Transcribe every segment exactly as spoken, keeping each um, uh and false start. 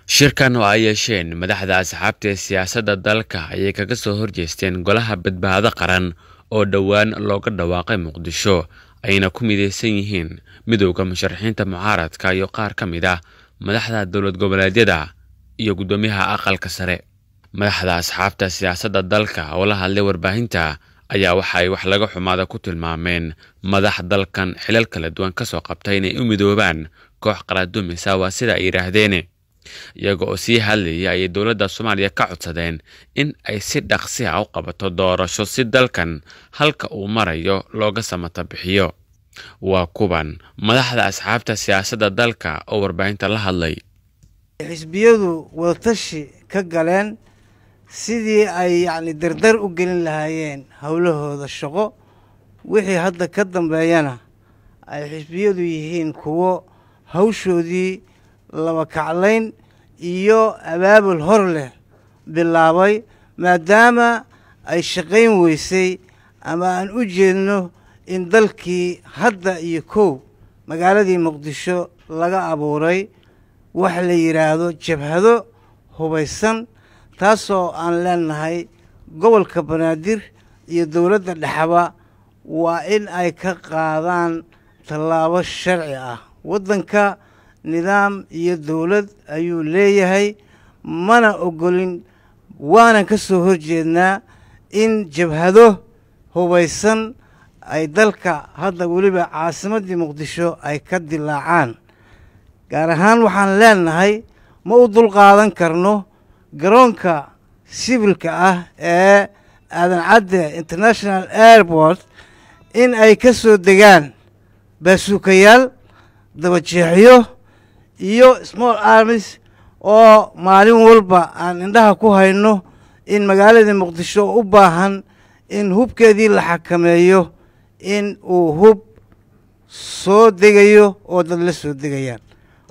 shirkan oo ay yeesheen madaxda asxaabta siyaasadda dalka ayay kaga soo horjeesteen golaha badbaado qaran oo dhawaan looga dhawaaqay Muqdisho ayna ku mideysan yihiin midowga musharaxiinta mucaaradka iyo qaar ka mid ah madaxda dowlad goboleedyada iyo gudoomiyaha aqalka sare. madaxda asxaabta siyaasadda dalka oo la hadlay warbaahinta ayaa waxa ay wax laga xumaada ku tilmaameen madax dalkan xilal kala duwan ka soo qabtay inay u midoobaan koox qaraadumisa waa sida ay yiraahdeen. iyaga oo sii hadlayay ay dowladda Soomaaliya ka codsadeen in ay si dhaqsi ah u qabato doorasho si dalkan halka uu marayo looga samata bixiyo. waa kuban madaxda asxaabta siyaasadda dalka oo warbaahinta la hadlay. xisbiyadu wadatashi ka galeen sidii ay yacni dardar u gelin lahaayeen howlahooda shaqo wixii hadda ka dambeeyana ay xisbiyadu yihiin kuwo hawshoodii laba kaclayn iyo abaabul hor leh bilaabay maadaama ay shaqayn weysay ama aan u jeedno in dalkii hadda iyo kow magaaladii Muqdisho laga abuuray wax la yiraahdo jabhado hubaysan taasoo aan leenahay gobolka Banaadir iyo dowladda dhaxaba waa in ay ka qaadaan tallaabo sharci ah. waddanka nidaam iyo dowlad ayuu leeyahay mana ogolin waana ka soo horjeednaa in jabhado hubaysan ay dalka hadda weliba caasimadii Muqdisho ay ka dilaacaan. gaar ahaan waxaan leenahay ma u dulqaadan karno garoonka sibilka ah ee aadan cadde international airport in ay ka soo degaan baasuukayaal dabajeexyo iyo small armies oo maalin walba aan indhaha ku hayno in magaalada Muqdisho u baahan in hubkeedii la xakameeyo in uu hub soo degayo oo dad la soo degayaan.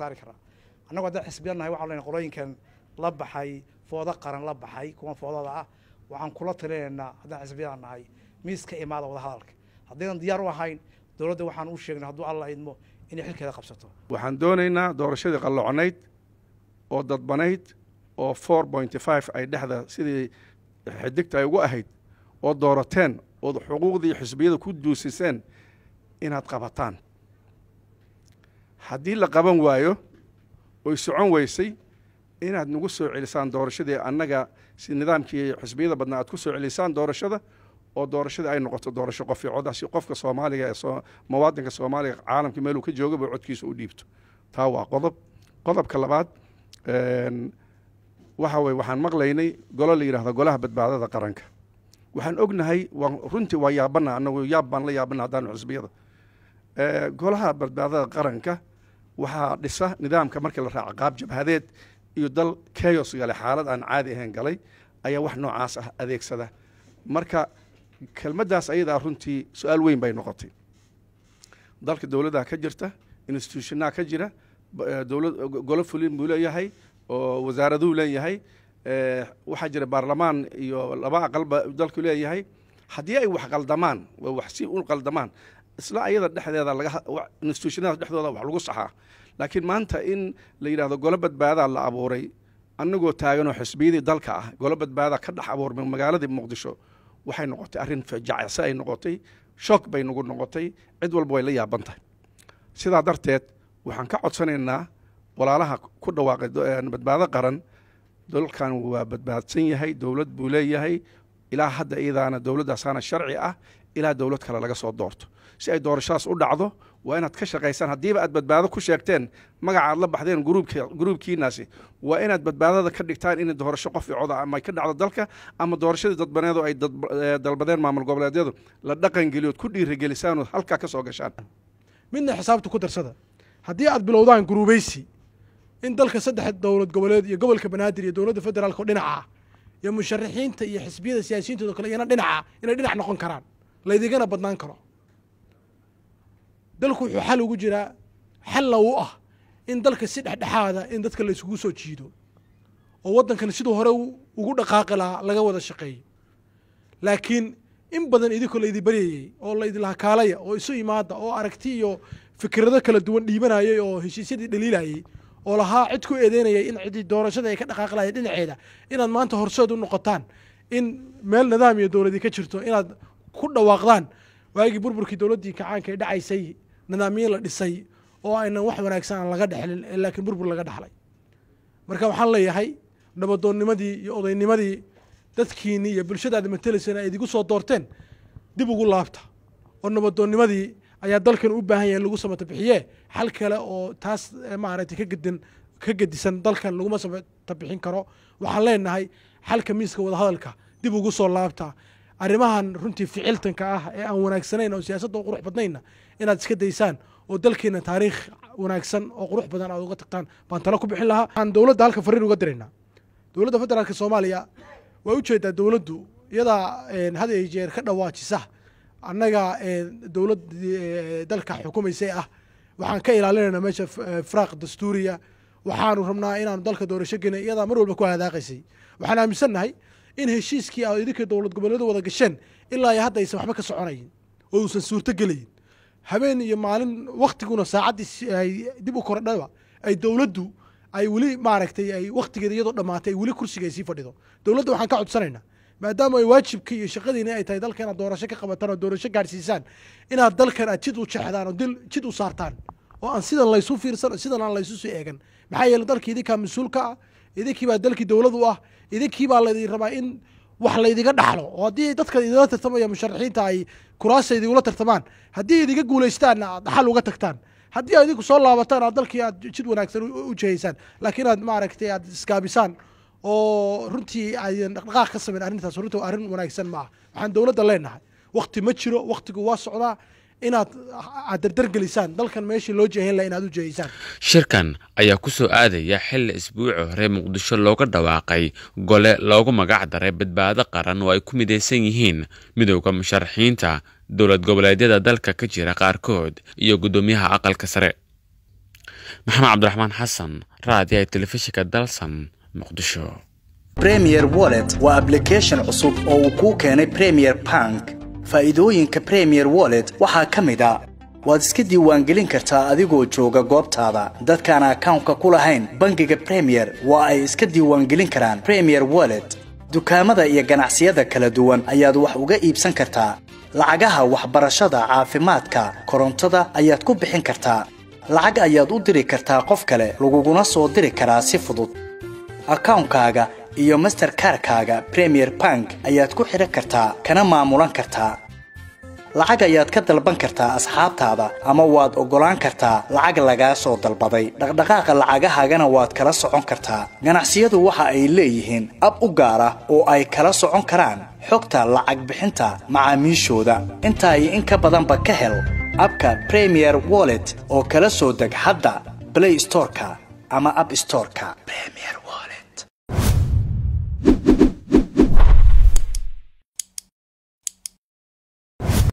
annagu hadda xisbiyanahay waxaan leenahay qolooyinkan la baxay fooda qaran la baxay kuwa foodada ah waxaan kula talinaynaa hadda xisbiyanahay miiska imaada wada hadalka haddaynan diyaar u ahayn dowladda waxaan u sheegnay hadduu alla idmo inay xilkeeda qabsato. waxaan doonaynaa doorashadii qalloocnayd oo dadbanayd oo four point five ay dhexda sidii xidigta ay ugu ahayd oo doorateen oo xuquuqdii xisbiyada ku duusiseen inaad qabataan. haddii la qaban waayo oy socon weysay inaad nagu soo celisaan doorashadii annaga si nidaamkii xisbiyada badnaa aad ku soo celisaan doorashada oo doorashada ay noqoto doorasho qof iyo cod ah si qofka Soomaaliga ee muwaadinka Soomaaliga caalamka meel uu ka joogo buu codkiisa u dhiibto. taa waa qodob. qodobka labaad een waxa way waxaan maqlaynay golo la yiraahdo golaha badbaadada qaranka. waxaan ognahay runtii waa yaabana annagu yaab baan la yaabana hadaan xisbiyada ee golaha badbaadada qaranka waxaa dhisa nidaamka markii la raaco qaab jabhadeed iyo dal chaos gale xaalad aan caadi ahayn galay ayaa wax noocaas ah adeegsada. marka kelmaddaas ayada runtii su'aal weyn bay noqotay. dalka dowladda ka jirta institutionada ka jira dowlad golo fulin buu leeyahay oo wasaaraduhu leeyahay ee waxa jira baarlamaan iyo laba aqalba dalku leeyahay. haddii ay wax qaldamaan waa wax si u qaldamaan isla ayada dhexdeeda laga institutionada dhexdooda wax lagu saxaa. laakiin maanta in la yiraahdo golo badbaada la abuuray annagoo taaganoo xisbiyadii dalka ah golo badbaada ka dhex abuurmay magaalada Muqdisho waxay noqotay arrin fajacaysa ay noqotay shock bay nagu noqotay cid walba way la yaaban tahay. sidaa darteed waxaan ka codsanaynaa walaalaha ku dhawaaqay badbaado qaran dalkan waa badbaadsan yahay dowlad buu leeyahay ilaa hadda iyadaana dowladdaasana sharci ah ilaa dowlad kale laga soo doorto si ay doorashadaas u dhacdo waa inaad ka shaqaysaan haddiiba aad badbaado ku sheegteen magaca aad la baxdeen gruubka gruubkiinaasi waa inaad badbaadada ka dhigtaan in doorasho qof cod ah ama ka dhacdo dalka ama doorashadii dadbaneedu ay dalbadeen maamul goboleedyadu la dhaqan geliyo ku dhiirigelisaan oo halka ka soo gashaan. midna xisaabta ku darsada haddii aad bilowdaan gruubaysi in dalka saddex dowlad goboleed iyo gobolka Banaadir iyo dowladda federaalka dhinaca iyo musharaxiinta iyo xisbiyada siyaasiyiinta kale iyana dhinaca inay dhinac noqon karaan la idigana badnaan karo. dalku wuxuu xal ugu jiraa xal u ah in dalka si dhexdhexaada in dadka la isugu soo jiido oo waddankan sidoo hore ugu dhaqaaqi lahaa laga wada shaqeeyo. laakiin in badan idinku la idin bariyay oo la idin lahakaalaya oo isu imaada oo aragti iyo fikrado kala duwan dhiibanayay oo heshiisyadii dhaliilayay oo lahaa cid ku eedeynaya in cidii doorashada ay ka dhaqaaqlayeen dhinaceeda inaad maanta horseed u noqotaan in meel nidaam iyo dowladii ka jirto inaad ku dhawaaqdaan waagii burburkii dowladdii kacaanka ay dhacaysay nidaamyo la dhisay oo aynan wax wanaagsan aan laga dhexlin laakiin burbur laga dhaxlay marka waxaan leeyahay nabadoonnimadii iyo odaynimadii dadkiinii iyo bulshadaada matalaysana ay idigu soo doorteen dib ugu laabta oo nabadoonnimadii ayaa dalkan u baahan yahay lagu samata bixiye xal kale oo taas maaragtay ka gadan ka gadisan dalkan lagu samata bixin karo waxaan leenahay xalka miiska wada hadalka dib ugu soo laabta arrimahan runtii ficiltanka ah ee aan wanaagsanayn oo siyaasadda u qurux badnayna inaad iska daysaan oo dalkeena taariikh wanaagsan oo qurux badan aad uga tagtaan baan talo ku bixin lahaa aan dowladda halka fariin uga diraynaa dowladda federaalka Soomaaliya way u jeedaa dowladdu iyada had ay jeer ka dhawaajisa annaga dowladda dalka xukuumaysay ah waxaan ka ilaalinaynaa meesha firaaq dastuuriya waxaanu rabnaa inaan dalka doorasho geynay iyada mar walba ku hadaaqaysay waxaan aaminsanahay in heshiiskii ay idinka dowlad goboleedu wada gasheen ilaa ay hadda aysan waxba ka soconayn oo uusan suurto gelayn habeen iyo maalin waqtiguna saacadii ay dib u kordhaba ay dowladdu ay wali maaragtay ay waqtigeeda iyadoo dhamaatay wali kursiga ay sii fadhido dowladda waxaan ka codsanaynaa maadaama ay waajibkii iyo shaqadiina ay tahay dalkan doorasho ka qabataan oo doorasho gaarsiisaan inaad dalkan aad jid u jeexdaan oo dil jid u saartaan oo aan sidan laysu fiirsan sidan aan laysu soo eegan maxaa yeelay dalkii idinka mas'uulka ah idinkii baa dalkii dowladdu ah idinkii baa la rabaa in wax la idiga dhaxlo oo haddii dadka idinla tartamaya musharaxiinta ay kuraasta idinla tartamaan haddii idiga guulaystaan dhaxal uga tagtaan haddii aad idinku soo laabataan aad dalkii aad jid wanaagsan u jeeysaan laakiin aad maaragtay aad iskaabisaan oo runtii aydan dhaqdhaqaaq ka samayn arrintaas runtii arrin wanaagsan ma aha waxaan dowladda leenahay waqti ma jiro waqtigu waa socdaa inaad aad dardargelisaan dalkan meeshii loo jeehin lahaa inaad u jeeysaan shirkan ayaa ku soo aadaya xilli isbuuci hore muqdisho looga dhawaaqay gole loogu magac daray badbaado qaran oo ay ku midaysan yihiin midowga musharaxiinta dowlad goboleedyada dalka ka jira qaarkood iyo gudoomiyaha aqalka sare maxamed cabdiraxmaan xasan raadiyaha telefishinka dalsan muqdisho Premier Wallet waa application cusub oo uu ku keenay Premier Bank faa'iidooyinka Premier Wallet waxaa ka mid ah waad iska diiwaangelin kartaa adigoo jooga goobtaada dadkaan account-ka ku lahayn bangiga Premier waa ay iska diiwaangelin karaan Premier Wallet dukaamada iyo ganacsiyada kala duwan ayaad wax uga iibsan kartaa lacagaha waxbarashada caafimaadka korontada ayaad ku bixin kartaa lacag ayaad u diri kartaa qof kale laguguna soo diri karaa si fudud account-kaaga iyo Mastercard-kaaga Premier Bank ayaad ku xiran kartaa kana maamulan kartaa lacag ayaad ka dalban kartaa asxaabtaada ama waad ogolaan kartaa lacag laga soo dalbaday dhaqdhaqaaqa lacagahaagana waad kala socon kartaa ganacsiyadu waxa ay leeyihiin ab u gaar ah oo ay kala socon karaan xogta lacag bixinta macaamiishooda inta ay in ka badanba ka hel abka Premier Wallet oo kala soo deg hadda Play Store-ka ama App Store-ka Premier